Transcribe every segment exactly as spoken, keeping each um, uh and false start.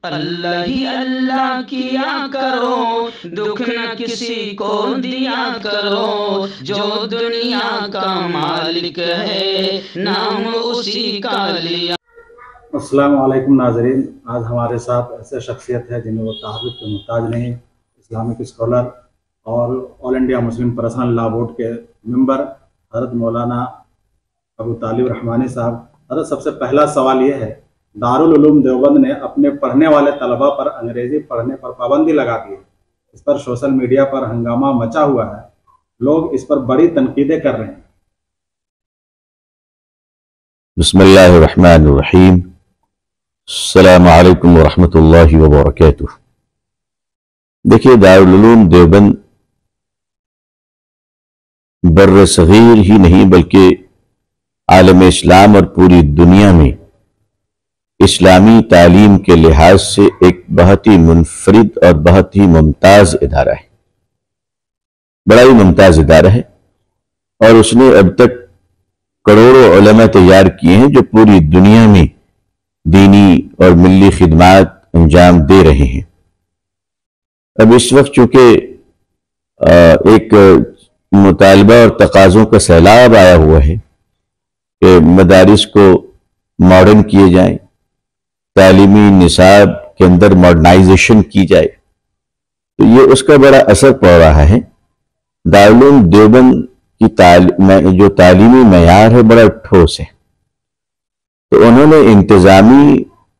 اللہ ہی اللہ کیا کرو، دکھ نہ کسی کو دیا کرو، جو دنیا کا مالک ہے نام اسی کا لیا۔ السلام علیکم ناظرین، آج ہمارے ساتھ ایسے شخصیت ہے جنہیں وہ تعارف کے محتاج نہیں، اسلامک اسکالر اور all India Muslim personal law board کے ممبر حضرت مولانا ابو طالب رحمانی صاحب۔ حضرت، سب سے پہلا سوال یہ ہے، دارالعلوم دیوبند نے اپنے پڑھنے والے طلباء پر انگریزی پڑھنے پر پابندی لگا دی ہے۔ اس پر سوشل میڈیا پر ہنگامہ مچا ہوا ہے، لوگ اس پر بڑی تنقیدیں کر رہے ہیں۔ بسم اللہ الرحمن الرحیم، السلام علیکم ورحمۃ اللہ وبرکاتہ۔ دیکھیے، دارالعلوم دیوبند بر صغیر ہی نہیں بلکہ عالم اسلام اور پوری دنیا میں اسلامی تعلیم کے لحاظ سے ایک بہت ہی منفرد اور بہت ہی ممتاز ادارہ ہے، بڑا ہی ممتاز ادارہ ہے، اور اس نے اب تک کروڑوں علماء تیار کیے ہیں جو پوری دنیا میں دینی اور ملی خدمات انجام دے رہے ہیں۔ اب اس وقت چونکہ ایک مطالبہ اور تقاضوں کا سیلاب آیا ہوا ہے کہ مدارس کو ماڈرن کیے جائیں، تعلیمی نصاب کے اندر ماڈرنائزیشن کی جائے، تو یہ اس کا بڑا اثر پڑ رہا ہے۔ دارالعلوم دیوبند کی تعلیم جو تعلیمی معیار ہے بڑا ٹھوس ہے، تو انہوں نے انتظامی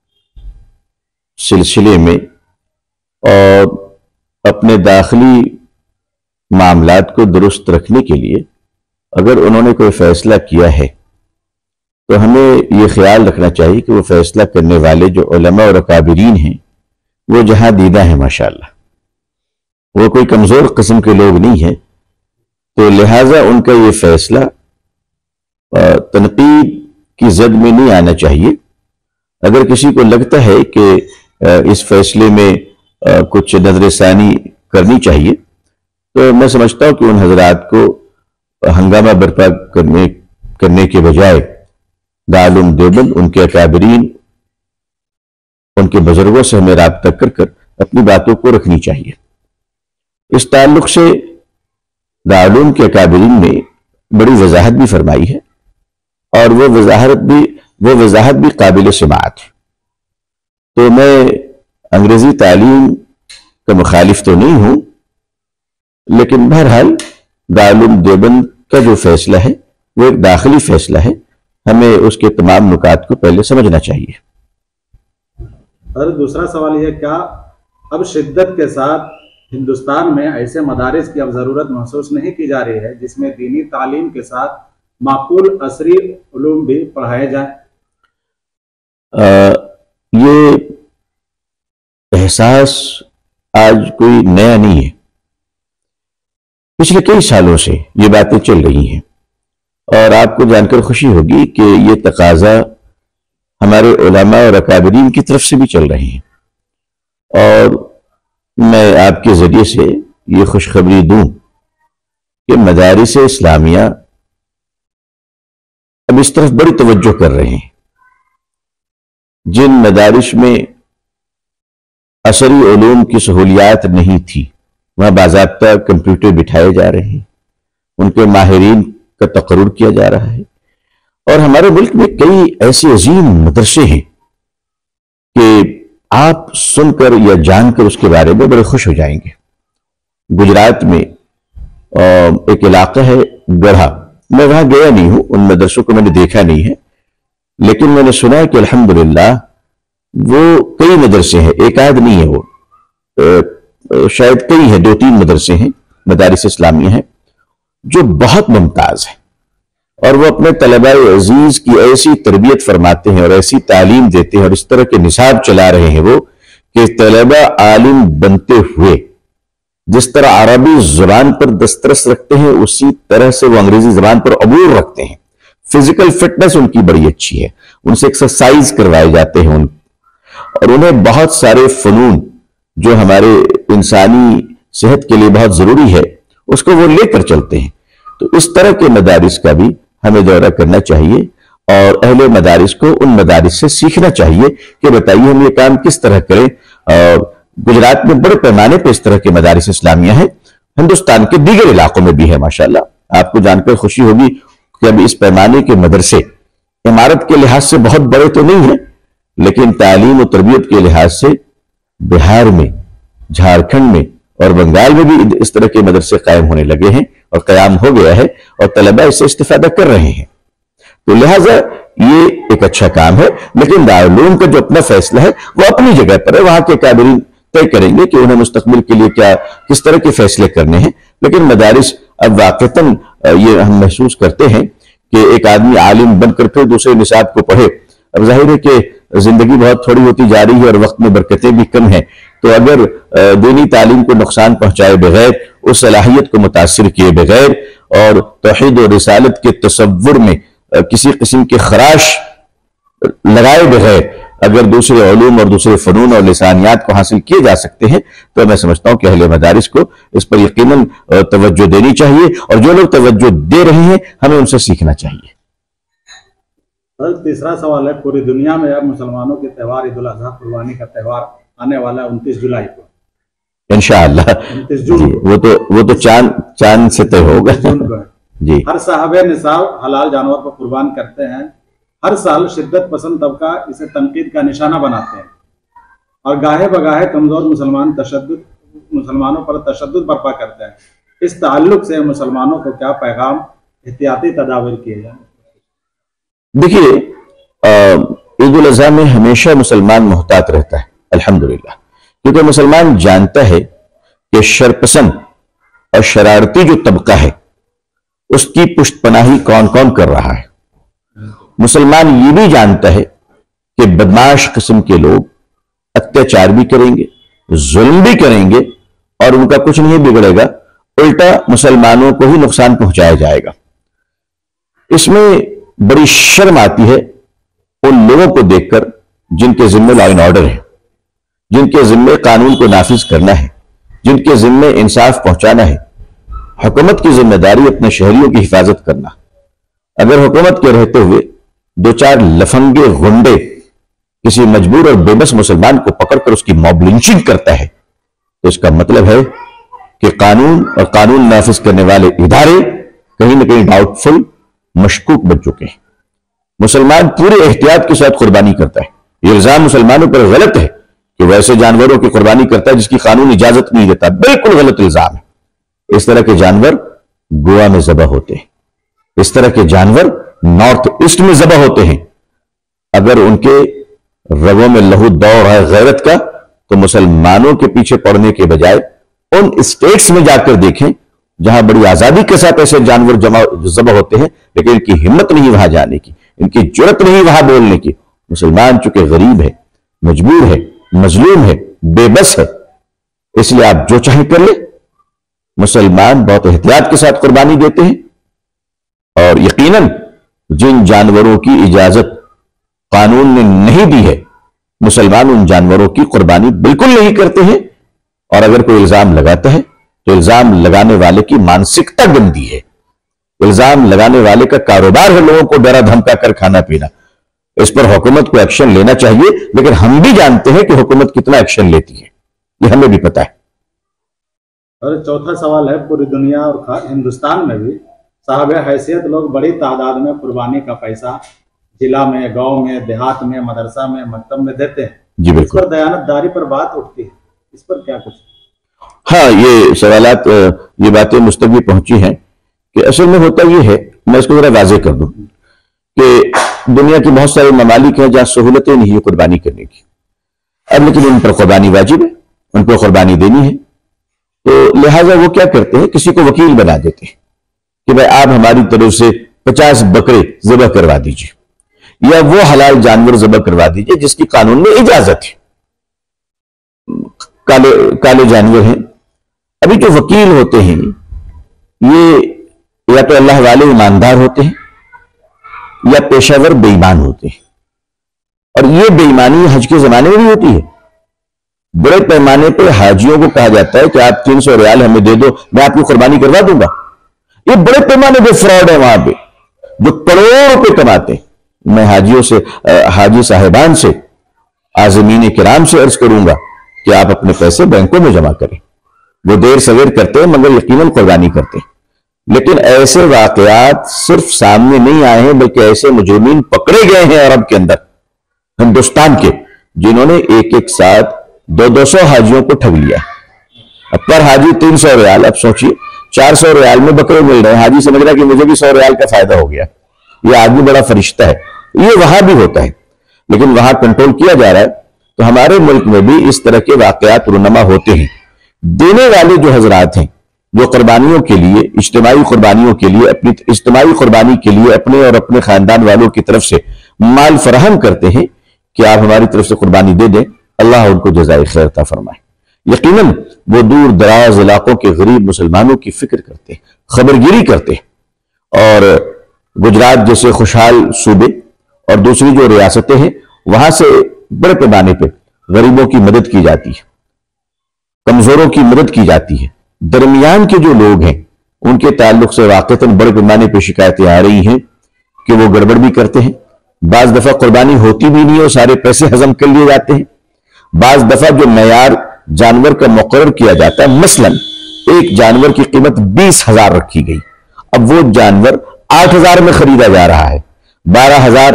سلسلے میں اور اپنے داخلی معاملات کو درست رکھنے کے لیے اگر انہوں نے کوئی فیصلہ کیا ہے تو ہمیں یہ خیال رکھنا چاہیے کہ وہ فیصلہ کرنے والے جو علماء اور اکابرین ہیں وہ جہاں دیدہ ہیں، ماشاءاللہ، وہ کوئی کمزور قسم کے لوگ نہیں ہیں، تو لہٰذا ان کا یہ فیصلہ تنقید کی زد میں نہیں آنا چاہیے۔ اگر کسی کو لگتا ہے کہ اس فیصلے میں کچھ نظر ثانی کرنی چاہیے تو میں سمجھتا ہوں کہ ان حضرات کو ہنگامہ برپا کرنے کرنے کے بجائے دارالعلوم دیوبند، ان کے اکابرین، ان کے بزرگوں سے ہمیں رابطہ کر کر اپنی باتوں کو رکھنی چاہیے۔ اس تعلق سے دارالعلوم کے اکابرین نے بڑی وضاحت بھی فرمائی ہے، اور وہ وضاحت بھی وہ وضاحت بھی قابل سماعت ہے۔ تو میں انگریزی تعلیم کا مخالف تو نہیں ہوں، لیکن بہرحال دارالعلوم دیوبند کا جو فیصلہ ہے وہ ایک داخلی فیصلہ ہے، ہمیں اس کے تمام نکات کو پہلے سمجھنا چاہیے۔ اور دوسرا سوال یہ، کیا اب شدت کے ساتھ ہندوستان میں ایسے مدارس کی اب ضرورت محسوس نہیں کی جا رہی ہے جس میں دینی تعلیم کے ساتھ معقول عصری علوم بھی پڑھائے جائیں؟ آ, یہ احساس آج کوئی نیا نہیں ہے، پچھلے کئی سالوں سے یہ باتیں چل رہی ہیں، اور آپ کو جان کر خوشی ہوگی کہ یہ تقاضا ہمارے علماء اور اکابرین کی طرف سے بھی چل رہے ہیں، اور میں آپ کے ذریعے سے یہ خوشخبری دوں کہ مدارس اسلامیہ اب اس طرف بڑی توجہ کر رہے ہیں۔ جن مدارس میں عصری علوم کی سہولیات نہیں تھی وہاں باضابطہ کمپیوٹر بٹھائے جا رہے ہیں، ان کے ماہرین کا تقرر کیا جا رہا ہے، اور ہمارے ملک میں کئی ایسے عظیم مدرسے ہیں کہ آپ سن کر یا جان کر اس کے بارے میں بڑے خوش ہو جائیں گے۔ گجرات میں ایک علاقہ ہے گڑھا، میں وہاں گیا نہیں ہوں، ان مدرسوں کو میں نے دیکھا نہیں ہے، لیکن میں نے سنا ہے کہ الحمدللہ وہ کئی مدرسے ہیں، ایک آدھ نہیں ہے، وہ شاید کئی ہیں، دو تین مدرسے ہیں، مدارس اسلامیہ ہیں جو بہت ممتاز ہیں، اور وہ اپنے طلباء عزیز کی ایسی تربیت فرماتے ہیں اور ایسی تعلیم دیتے ہیں اور اس طرح کے نصاب چلا رہے ہیں وہ کہ طلباء عالم بنتے ہوئے جس طرح عربی زبان پر دسترس رکھتے ہیں اسی طرح سے وہ انگریزی زبان پر عبور رکھتے ہیں۔ فزیکل فٹنس ان کی بڑی اچھی ہے، ان سے ایکسرسائز کروائے جاتے ہیں، ان اور انہیں بہت سارے فنون جو ہمارے انسانی صحت کے لیے بہت ضروری ہے اس کو وہ لے کر چلتے ہیں۔ تو اس طرح کے مدارس کا بھی ہمیں دورہ کرنا چاہیے، اور اہل مدارس کو ان مدارس سے سیکھنا چاہیے کہ بتائیے ہم یہ کام کس طرح کریں. اور گجرات میں بڑے پیمانے پہ اس طرح کے مدارس اسلامیہ ہیں، ہندوستان کے دیگر علاقوں میں بھی ہے ماشاءاللہ. آپ کو جان کر خوشی ہوگی کہ اب اس پیمانے کے مدرسے عمارت کے لحاظ سے بہت بڑے تو نہیں ہیں، لیکن تعلیم و تربیت کے لحاظ سے بہار میں، جھارکھنڈ میں اور بنگال میں بھی اس طرح کے مدرسے قائم ہونے لگے ہیں اور قیام ہو گیا ہے، اور طلبہ اس سے استفادہ کر رہے ہیں. تو لہٰذا یہ ایک اچھا کام ہے، لیکن دارالعلوم کا جو اپنا فیصلہ ہے وہ اپنی جگہ پر ہے. وہاں کے قابلین طے کریں گے کہ انہیں مستقبل کے لیے کیا کس طرح کے فیصلے کرنے ہیں. لیکن مدارس اب واقعتاً یہ ہم محسوس کرتے ہیں کہ ایک آدمی عالم بن کر پھر دوسرے نصاب کو پڑھے. اب ظاہر ہے کہ زندگی بہت تھوڑی ہوتی جا رہی ہے اور وقت میں برکتیں بھی کم ہیں، تو اگر دینی تعلیم کو نقصان پہنچائے بغیر، اس صلاحیت کو متاثر کیے بغیر اور توحید و رسالت کے تصور میں کسی قسم کے خراش لگائے بغیر اگر دوسرے علوم اور دوسرے فنون اور لسانیات کو حاصل کیے جا سکتے ہیں، تو میں سمجھتا ہوں کہ اہل مدارس کو اس پر یقیناً توجہ دینی چاہیے، اور جو لوگ توجہ دے رہے ہیں ہمیں ان سے سیکھنا چاہیے. تیسرا سوال ہے، پوری دنیا میں اب مسلمانوں کے تہوار عید الاضحیٰ قربانی کا تہوار آنے والا ہے انتیس جولائی کو انشاءاللہ. انتیس جون جی وہ تو وہ تو چاند چاند سے طے ہوگا. جی ہر صاحب نصاب حلال جانور کو قربان کرتے ہیں. ہر سال شدت پسند طبقہ اسے تنقید کا نشانہ بناتے ہیں اور گاہے بگاہے کمزور مسلمان تشدد مسلمانوں پر تشدد برپا کرتے ہیں. اس تعلق سے مسلمانوں کو کیا پیغام احتیاطی تدابیر کیے جائیں؟ دیکھیے، عید الاضحیٰ میں ہمیشہ مسلمان محتاط رہتا ہے الحمدللہ، کیونکہ مسلمان جانتا ہے کہ شرپسند اور شرارتی جو طبقہ ہے اس کی پشت پناہی کون کون کر رہا ہے. مسلمان یہ بھی جانتا ہے کہ بدماش قسم کے لوگ اتیاچار بھی کریں گے، ظلم بھی کریں گے، اور ان کا کچھ نہیں بگڑے گا، الٹا مسلمانوں کو ہی نقصان پہنچایا جائے گا. اس میں بڑی شرم آتی ہے ان لوگوں کو دیکھ کر جن کے ذمے لا اینڈ آرڈر ہے، جن کے ذمے قانون کو نافذ کرنا ہے، جن کے ذمے انصاف پہنچانا ہے. حکومت کی ذمہ داری اپنے شہریوں کی حفاظت کرنا. اگر حکومت کے رہتے ہوئے دو چار لفنگے غنڈے کسی مجبور اور بے بس مسلمان کو پکڑ کر اس کی موب لنچنگ کرتا ہے، تو اس کا مطلب ہے کہ قانون اور قانون نافذ کرنے والے ادارے کہیں نہ کہیں ڈاؤٹ فل، مشکوک بن چکے ہیں. مسلمان پورے احتیاط کے ساتھ قربانی کرتا ہے. یہ الزام مسلمانوں پر غلط ہے کہ وہ ایسے جانوروں کی قربانی کرتا ہے جس کی قانون اجازت نہیں دیتا. بالکل غلط الزام ہے. اس طرح کے جانور گوا میں ذبح ہوتے ہیں، اس طرح کے جانور نارتھ ایسٹ میں ذبح ہوتے ہیں. اگر ان کے رگوں میں لہو دوڑ ہے غیرت کا، تو مسلمانوں کے پیچھے پڑنے کے بجائے ان اسٹیٹس میں جا کر دیکھیں جہاں بڑی آزادی کے ساتھ ایسے جانور جمع ذبح ہوتے ہیں، لیکن ان کی ہمت نہیں وہاں جانے کی، ان کی جرت نہیں وہاں بولنے کی. مسلمان چونکہ غریب ہے، مجبور ہے، مظلوم ہے، بے بس ہے، اس لیے آپ جو چاہیں کر لیں. مسلمان بہت احتیاط کے ساتھ قربانی دیتے ہیں، اور یقیناً جن جانوروں کی اجازت قانون نے نہیں دی ہے مسلمان ان جانوروں کی قربانی بالکل نہیں کرتے ہیں. اور اگر کوئی الزام لگاتا ہے تو الزام لگانے والے کی مانسکتا گندی ہے. الزام لگانے والے کا کاروبار ہے لوگوں کو ڈرا دھمکا کر کھانا پینا. اس پر حکومت کو ایکشن لینا چاہیے، لیکن ہم بھی جانتے ہیں کہ حکومت کتنا ایکشن لیتی ہے، یہ ہمیں بھی پتا ہے. اور چوتھا سوال ہے، پوری دنیا اور ہندوستان میں بھی صاحب حیثیت لوگ بڑی تعداد میں قربانی کا پیسہ ضلع میں، گاؤں میں، دیہات میں، مدرسہ میں، مکتب میں دیتے ہیں. جی اس بالکل. پر دیانت داری پر بات اٹھتی ہے، اس پر کیا کچھ؟ ہاں، یہ سوالات، یہ باتیں مجھ تک بھی پہنچی ہیں کہ اصل میں ہوتا یہ ہے، میں اس کو ذرا واضح کر دوں کہ دنیا کے بہت سارے ممالک ہیں جہاں سہولتیں نہیں ہے قربانی کرنے کی، اب لیکن ان پر قربانی واجب ہے، ان کو قربانی دینی ہے. تو لہٰذا وہ کیا کرتے ہیں، کسی کو وکیل بنا دیتے ہیں کہ بھائی آپ ہماری طرف سے پچاس بکرے ذبح کروا دیجیے، یا وہ حلال جانور ذبح کروا دیجیے جس کی قانون میں اجازت ہے. کالے کالے جانور ہیں. ابھی جو وکیل ہوتے ہیں یہ یا تو اللہ والے ایماندار ہوتے ہیں یا پیشہ ور بے ایمان ہوتے ہیں، اور یہ بے ایمانی حج کے زمانے میں بھی ہوتی ہے. بڑے پیمانے پہ حاجیوں کو کہا جاتا ہے کہ آپ تین سو ریال ہمیں دے دو، میں آپ کی قربانی کروا دوں گا. یہ بڑے پیمانے پہ فراڈ ہے وہاں پہ، جو کروڑوں روپے کماتے ہیں. میں حاجیوں سے حاجی صاحبان سے عازمین کرام سے عرض کروں گا کہ آپ اپنے پیسے بینکوں میں جمع کریں. وہ دیر سویر کرتے ہیں مگر یقیناً قربانی کرتے ہیں. لیکن ایسے واقعات صرف سامنے نہیں آئے ہیں بلکہ ایسے مجرمین پکڑے گئے ہیں عرب کے اندر ہندوستان کے جنہوں نے ایک ایک ساتھ دو دو سو حاجیوں کو ٹھگ لیا. اب پر حاجی تین سو ریال. اب سوچئے چار سو ریال میں بکرے مل رہے ہیں. حاجی سمجھ رہا کہ مجھے بھی سو ریال کا فائدہ ہو گیا. یہ آدمی بڑا فرشتہ ہے. یہ وہاں بھی ہوتا ہے لیکن وہاں کنٹرول کیا جا رہا ہے. تو ہمارے ملک میں بھی اس طرح کے واقعات رونما ہوتے ہیں. دینے والے جو حضرات ہیں جو قربانیوں کے لیے اجتماعی قربانیوں کے لیے اپنی اجتماعی قربانی کے لیے اپنے اور اپنے خاندان والوں کی طرف سے مال فراہم کرتے ہیں کہ آپ ہماری طرف سے قربانی دے دیں, اللہ ان کو جزائے خیر عطا فرمائے. یقیناً وہ دور دراز علاقوں کے غریب مسلمانوں کی فکر کرتے ہیں, خبرگیری کرتے ہیں. اور گجرات جیسے خوشحال صوبے اور دوسری جو ریاستیں ہیں وہاں سے بڑے پیمانے پہ غریبوں کی مدد کی جاتی ہے, کمزوروں کی مدد کی جاتی ہے. درمیان کے جو لوگ ہیں ان کے تعلق سے واقعتاً بڑے پیمانے پہ شکایتیں آ رہی ہیں کہ وہ گڑبڑ بھی کرتے ہیں. بعض دفعہ قربانی ہوتی بھی نہیں اور سارے پیسے ہضم کر لیے جاتے ہیں. بعض دفعہ جو معیار جانور کا مقرر کیا جاتا ہے, مثلا ایک جانور کی قیمت بیس ہزار رکھی گئی, اب وہ جانور آٹھ ہزار میں خریدا جا رہا ہے. بارہ ہزار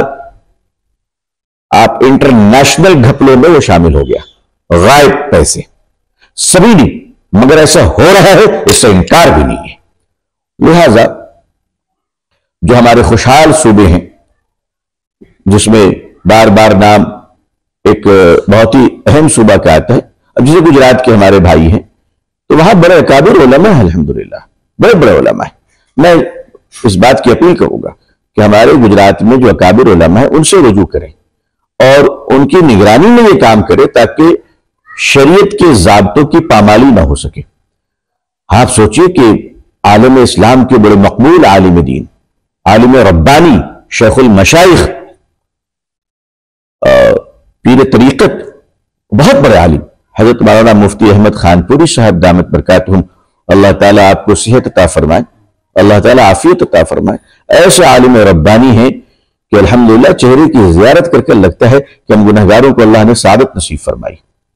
آپ انٹرنیشنل گھپلوں میں وہ شامل ہو گیا, غائب پیسے. سبھی نہیں مگر ایسا ہو رہا ہے, اس سے انکار بھی نہیں ہے. لہذا جو ہمارے خوشحال صوبے ہیں جس میں بار بار نام ایک بہت ہی اہم صوبہ کا آتا ہے, اب جسے گجرات کے ہمارے بھائی ہیں تو وہاں بڑے اکابر علماء ہیں, الحمدللہ بڑے بڑے علماء ہیں. میں اس بات کی اپیل کروں گا کہ ہمارے گجرات میں جو اکابر علماء ہیں ان سے رجوع کریں اور ان کی نگرانی میں یہ کام کرے تاکہ شریعت کے ضابطوں کی پامالی نہ ہو سکے. آپ سوچئے کہ عالم اسلام کے بڑے مقبول عالم دین, عالم ربانی, شیخ المشائخ, پیر طریقت, بہت بڑے عالم حضرت مولانا مفتی احمد خان پوری صاحب دامت برکاتہم, اللہ تعالیٰ آپ کو صحت عطا فرمائے, اللہ تعالیٰ عافیت عطا فرمائے. ایسے عالم ربانی ہیں کہ الحمدللہ چہرے کی زیارت کر کے لگتا ہے کہ ہم گنہگاروں کو اللہ نے سعادت نصیب فرمائی.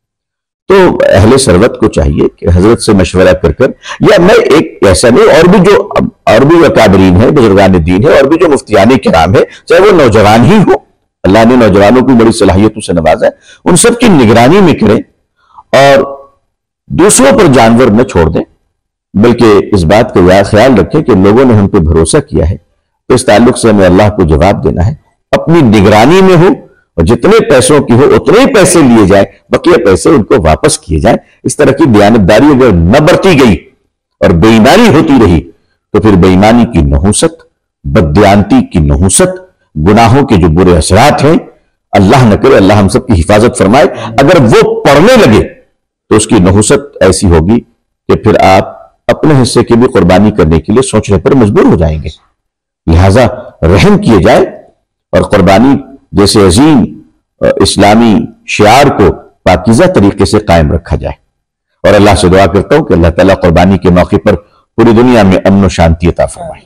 تو اہل ثروت کو چاہیے کہ حضرت سے مشورہ کر کر, یا میں ایک ایسا نہیں, اور بھی جو اور بھی اکابرین ہیں, بزرگان دین ہیں, اور بھی جو مفتیان کرام ہیں, چاہے وہ نوجوان ہی ہو, اللہ نے نوجوانوں کو بڑی صلاحیتوں سے نوازا ہے, ان سب کی نگرانی میں کریں اور دوسروں پر جانور نہ چھوڑ دیں, بلکہ اس بات کا خیال رکھیں کہ لوگوں نے ہم پہ بھروسہ کیا ہے تو اس تعلق سے ہمیں اللہ کو جواب دینا ہے. اپنی نگرانی میں ہو اور جتنے پیسوں کی ہو اتنے ہی پیسے لیے جائیں, بقیہ پیسے ان کو واپس کیے جائیں. اس طرح کی دیانتداری اگر نہ برتی گئی اور بے ایمانی ہوتی رہی تو پھر بے ایمانی کی نحوست, بددیانتی کی نحوست, گناہوں کے جو برے اثرات ہیں, اللہ نہ کرے, اللہ ہم سب کی حفاظت فرمائے, اگر وہ پڑنے لگے تو اس کی نحوست ایسی ہوگی کہ پھر آپ اپنے حصے کی بھی قربانی کرنے کے لیے سوچنے پر مجبور ہو جائیں گے. لہذا رحم کیے جائے اور قربانی جیسے عظیم اسلامی شعار کو پاکیزہ طریقے سے قائم رکھا جائے. اور اللہ سے دعا کرتا ہوں کہ اللہ تعالیٰ قربانی کے موقع پر پوری دنیا میں امن و شانتی عطا فرمائے.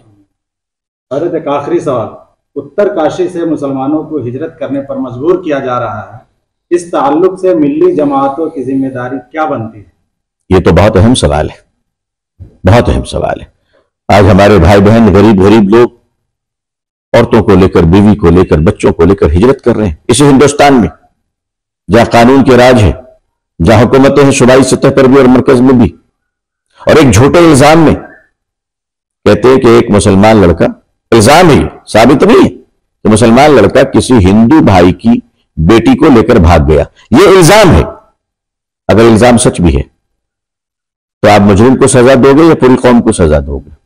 حضرت ایک آخری سوال, اتر کاشی سے مسلمانوں کو ہجرت کرنے پر مجبور کیا جا رہا ہے, اس تعلق سے ملی جماعتوں کی ذمہ داری کیا بنتی ہے؟ یہ تو بہت اہم سوال ہے, بہت اہم سوال ہے. آج ہمارے بھائی بہن غریب غریب لوگ عورتوں کو لے کر, بیوی کو لے کر, بچوں کو لے کر ہجرت کر رہے ہیں اسی ہندوستان میں جہاں قانون کے راج ہے, جہاں حکومتیں ہیں صوبائی سطح پر بھی اور مرکز میں بھی. اور ایک جھوٹے الزام میں کہتے ہیں کہ ایک مسلمان لڑکا, الزام ہے, ثابت نہیں ہے کہ مسلمان لڑکا کسی ہندو بھائی کی بیٹی کو لے کر بھاگ گیا. یہ الزام ہے. اگر الزام سچ بھی ہے تو آپ مجرم کو سزا دو گے یا پوری قوم کو سزا دو گے؟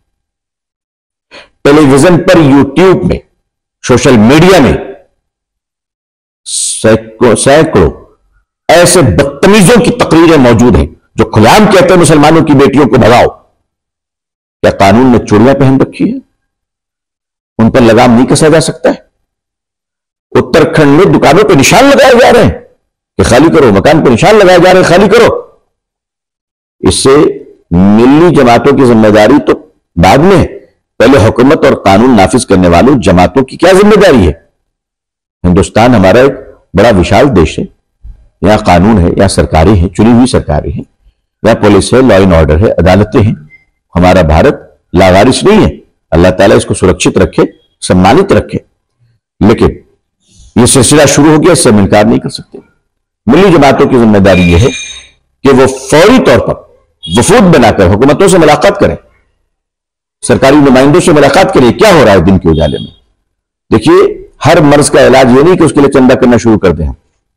ٹیلی ویژن پر, یوٹیوب میں, سوشل میڈیا میں سینکڑوں ایسے بدتمیزوں کی تقریریں موجود ہیں جو کھلے عام کہتے ہیں مسلمانوں کی بیٹیوں کو بھگاؤ. کیا قانون نے چوڑیاں پہن رکھی ہے؟ ان پر لگام نہیں کسا جا سکتا ہے؟ اتراکھنڈ میں دکانوں پہ نشان لگائے جا رہے ہیں کہ خالی کرو, مکان پہ نشان لگائے جا رہے ہیں خالی کرو. اس سے ملی جماعتوں کی ذمہ داری تو بعد میں ہے, پہلے حکومت اور قانون نافذ کرنے والوں جماعتوں کی کیا ذمہ داری ہے؟ ہندوستان ہمارا ایک بڑا وشال دیش ہے، یہاں قانون ہے، یہاں سرکاری ہیں، چنی ہوئی سرکاری ہیں، یہاں پولیس ہے، لا اینڈ آرڈر ہے، عدالتیں ہیں. ہمارا بھارت لاوارث نہیں ہے. اللہ تعالیٰ اس کو سرکشت رکھے، سمانت رکھے. لیکن یہ سلسلہ شروع ہو گیا، اس سے ہم انکار نہیں کر سکتے. ملی جماعتوں کی ذمہ داری یہ ہے کہ وہ فوری طور پر وفود بنا کر حکومتوں سے ملاقات کریں، سرکاری نمائندوں سے ملاقات کریں. کیا ہو رہا ہے دن کے اجالے میں؟ دیکھیے، ہر مرض کا علاج یہ نہیں کہ اس کے لیے چندہ کرنا شروع کر دیں.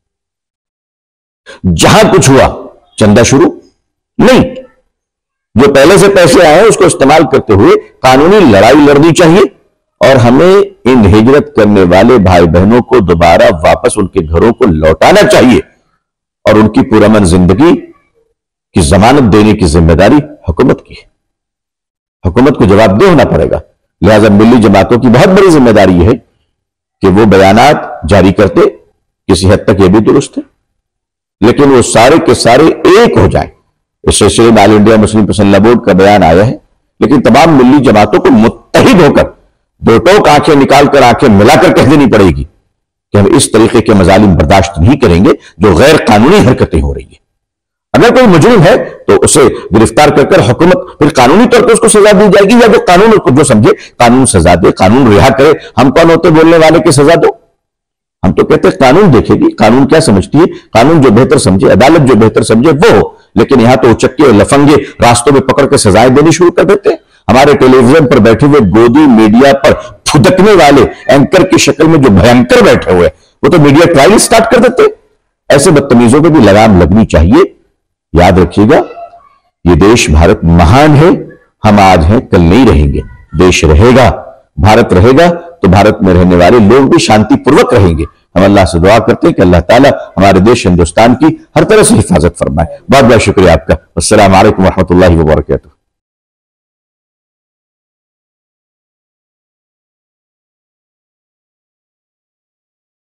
جہاں کچھ ہوا چندہ شروع نہیں، جو پہلے سے پیسے آئے ہیں اس کو استعمال کرتے ہوئے قانونی لڑائی لڑنی چاہیے، اور ہمیں ان ہجرت کرنے والے بھائی بہنوں کو دوبارہ واپس ان کے گھروں کو لوٹانا چاہیے، اور ان کی پرامن زندگی کی ضمانت دینے کی ذمہ داری حکومت کی ہے. حکومت کو جواب دہ ہونا پڑے گا. لہذا ملی جماعتوں کی بہت بڑی ذمہ داری یہ ہے کہ وہ بیانات جاری کرتے، کسی حد تک یہ بھی درست ہے، لیکن وہ سارے کے سارے ایک ہو جائیں. اس سلسلے میں آل انڈیا مسلم پسند لا بورڈ کا بیان آیا ہے، لیکن تمام ملی جماعتوں کو متحد ہو کر دو ٹوک آنکھیں نکال کر آنکھیں ملا کر کہہ دینی پڑے گی کہ ہم اس طریقے کے مظالم برداشت نہیں کریں گے جو غیر قانونی حرکتیں ہو رہی ہیں. اگر کوئی مجرم ہے تو اسے گرفتار کر کر حکومت پھر قانونی طور پر اس کو سزا دی جائے گی، یا جو قانون کو جو سمجھے قانون سزا دے، قانون رہا کرے. ہم کون ہوتے بولنے والے کی سزا دو؟ ہم تو کہتے ہیں قانون دیکھے گی، قانون کیا سمجھتی ہے، قانون جو بہتر سمجھے، عدالت جو بہتر سمجھے وہ ہو. لیکن یہاں تو اچکے اور لفنگے راستوں میں پکڑ کے سزائیں دینی شروع کر دیتے ہیں. ہمارے ٹیلی ویژن پر بیٹھے ہوئے گودی میڈیا پر پھدکنے والے اینکر کی شکل میں جو بھینکر بیٹھے ہوئے وہ تو میڈیا ٹرائل سٹارٹ کر دیتے. ایسے بدتمیزوں پہ بھی لگام لگنی چاہیے. یاد رکھیے گا، یہ دیش بھارت مہان ہے. ہم آج ہیں، کل نہیں رہیں گے. دیش رہے گا، بھارت رہے گا تو بھارت میں رہنے والے لوگ بھی شانتی پوروک رہیں گے. ہم اللہ سے دعا کرتے ہیں کہ اللہ تعالیٰ ہمارے دیش ہندوستان کی ہر طرح سے حفاظت فرمائے. بہت بہت شکریہ آپ کا. السلام علیکم ورحمۃ اللہ وبرکاتہ.